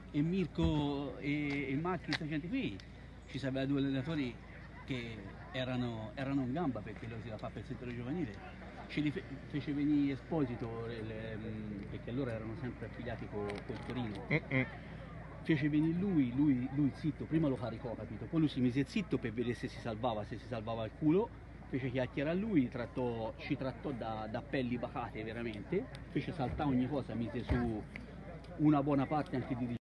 e Mirko e Macchi, questa gente qui, ci sapeva due allenatori che erano in gamba perché lui si la fa per il settore giovanile. Fece venire Esposito perché loro erano sempre affiliati col Torino. Fece venire lui zitto, prima lo caricò, capito? Poi lui si mise zitto per vedere se si salvava il culo, fece chiacchiere a lui, ci trattò da pelli bacate veramente, fece saltare ogni cosa, mise su una buona parte anche di